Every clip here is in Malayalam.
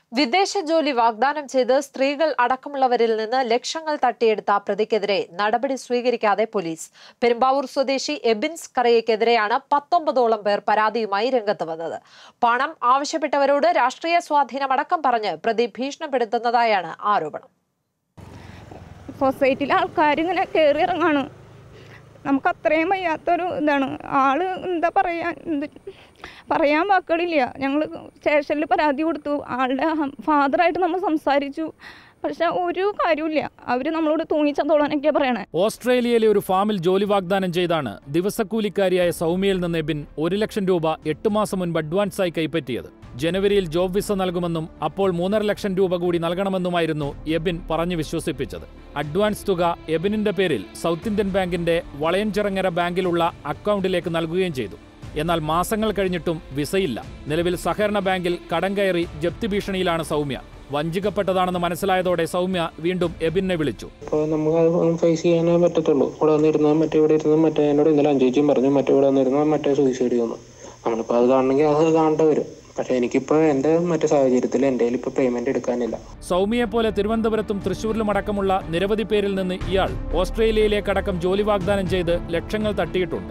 വിദേശ ജോലി വാഗ്ദാനം ചെയ്ത് സ്ത്രീകൾ അടക്കമുള്ളവരിൽ നിന്ന് ലക്ഷങ്ങൾ തട്ടിയെടുത്ത പ്രതിക്കെതിരെ നടപടി സ്വീകരിക്കാതെ പോലീസ്. പെരുമ്പാവൂർ സ്വദേശി എബിൻസ് കറയ്ക്കെതിരെയാണ് 19ഓളം പേർ പരാതിയുമായി രംഗത്ത് വന്നത്. പണം ആവശ്യപ്പെട്ടവരോട് രാഷ്ട്രീയ സ്വാധീനമടക്കം പറഞ്ഞ് പ്രതി ഭീഷണിപ്പെടുത്തുന്നതായാണ് ആരോപണം. സൊസൈറ്റിയിലെ ആൾക്കാരിങ്ങനെ കയറി ഇറങ്ങാണ്. നമുക്ക് അത്രയും വയ്യാത്തൊരു ഇതാണ്. ആള് എന്താ പറയാൻ വാക്കുകളില്ല. ഞങ്ങൾ സ്റ്റേഷനിൽ പരാതി കൊടുത്തു. ആളുടെ ഫാദറായിട്ട് നമ്മൾ സംസാരിച്ചു. പക്ഷെ ഒരു കാര്യമില്ല. അവർ നമ്മളോട് തൂങ്ങിച്ചതോളാനൊക്കെയാണ് പറയണേ. ഓസ്ട്രേലിയയിലെ ഒരു ഫാമിൽ ജോലി വാഗ്ദാനം ചെയ്താണ് ദിവസക്കൂലിക്കാരിയായ സൗമ്യയിൽ നിന്ന് എബിൻ 1 ലക്ഷം രൂപ 8 മാസം മുൻപ് അഡ്വാൻസായി കൈപ്പറ്റിയത്. ജനുവരിയിൽ ജോബ് വിസ നൽകുമെന്നും അപ്പോൾ 3.5 ലക്ഷം രൂപ കൂടി നൽകണമെന്നുമായിരുന്നു എബിൻ പറഞ്ഞു വിശ്വസിപ്പിച്ചത്. അഡ്വാൻസ് തുക എബിനിന്റെ പേരിൽ സൗത്ത് ഇന്ത്യൻ ബാങ്കിന്റെ വളയഞ്ചിറങ്ങര ബാങ്കിലുള്ള അക്കൗണ്ടിലേക്ക് നൽകുകയും ചെയ്തു. എന്നാൽ മാസങ്ങൾ കഴിഞ്ഞിട്ടും വിസയില്ല. നിലവിൽ സഹകരണ ബാങ്കിൽ കടം കയറി ജപ്തി ഭീഷണിയിലാണ് സൗമ്യ. വഞ്ചിക്കപ്പെട്ടതാണെന്ന് മനസ്സിലായതോടെ സൗമ്യ വീണ്ടും എബിനെ വിളിച്ചു. അപ്പോൾ നമുക്ക് ഫേസ് ചെയ്യാനേ പറ്റത്തുള്ളൂ. ഇവിടെ വന്നിരുന്നാൽ ഇവിടെ ഇരുന്ന് എന്നോട് ഇന്നലെ അഞ്ചേച്ചിയും പറഞ്ഞു ഇവിടെ വന്നിരുന്നാൽ സൂയിസൈഡ് ചെയ്യുന്നു. നമ്മളിപ്പോൾ അത് കാണണമെങ്കിൽ അത് കാണേണ്ടി വരും. പക്ഷെ എനിക്കിപ്പോൾ എൻ്റെ സാഹചര്യത്തിൽ എൻ്റെ കയ്യിൽ ഇപ്പോൾ പേയ്മെന്റ് എടുക്കാനില്ല. സൗമ്യയെ പോലെ തിരുവനന്തപുരത്തും തൃശ്ശൂരിലും അടക്കമുള്ള നിരവധി പേരിൽ നിന്ന് ഇയാൾ ഓസ്ട്രേലിയയിലേക്കടക്കം ജോലി വാഗ്ദാനം ചെയ്ത് ലക്ഷങ്ങൾ തട്ടിയിട്ടുണ്ട്.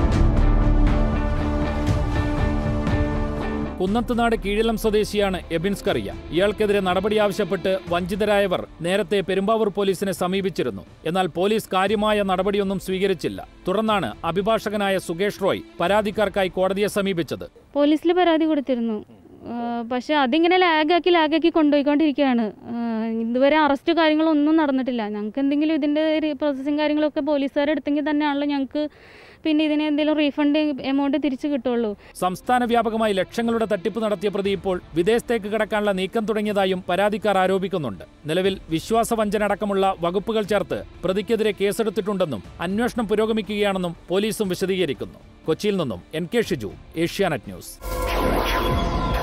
കുന്നത്തുനാട് കീഴിലം സ്വദേശിയാണ് എബിൻസ് കറിയ. ഇയാൾക്കെതിരെ നടപടി ആവശ്യപ്പെട്ട് വഞ്ചിതരായവർ നേരത്തെ പെരുമ്പാവൂർ പോലീസിനെ സമീപിച്ചിരുന്നു. എന്നാൽ പോലീസ് കാര്യമായ നടപടിയൊന്നും സ്വീകരിച്ചില്ല. തുടർന്നാണ് അഭിഭാഷകനായ സുകേഷ് റോയ് പരാതിക്കാർക്കായി കോടതിയെ സമീപിച്ചത്. പോലീസിൽ പരാതി കൊടുത്തിരുന്നു. പക്ഷെ അതിങ്ങനെ ലാഗാക്കി കൊണ്ടുപോയിക്കൊണ്ടിരിക്കുകയാണ്. ഇതുവരെ അറസ്റ്റ് കാര്യങ്ങളൊന്നും നടന്നിട്ടില്ല. ഞങ്ങൾക്ക് എന്തെങ്കിലും ഇതിൻ്റെ പ്രോസസ്സിങ് കാര്യങ്ങളൊക്കെ പോലീസുകാരെടുത്തെങ്കിൽ തന്നെയാണല്ലോ ഞങ്ങൾക്ക് പിന്നെ ഇതിന് എന്തെങ്കിലും റീഫണ്ട് എമൗണ്ട് തിരിച്ചു കിട്ടുള്ളൂ. സംസ്ഥാന വ്യാപകമായി ലക്ഷങ്ങളുടെ തട്ടിപ്പ് നടത്തിയ പ്രതി ഇപ്പോൾ വിദേശത്തേക്ക് കടക്കാനുള്ള നീക്കം തുടങ്ങിയതായും പരാതിക്കാർ ആരോപിക്കുന്നുണ്ട്. നിലവിൽ വിശ്വാസവഞ്ചന അടക്കമുള്ള വകുപ്പുകൾ ചേർത്ത് പ്രതിക്കെതിരെ കേസെടുത്തിട്ടുണ്ടെന്നും അന്വേഷണം പുരോഗമിക്കുകയാണെന്നും പോലീസും വിശദീകരിക്കുന്നു. കൊച്ചിയിൽ നിന്നും NK ഷിജു, ഏഷ്യാനെറ്റ് ന്യൂസ്.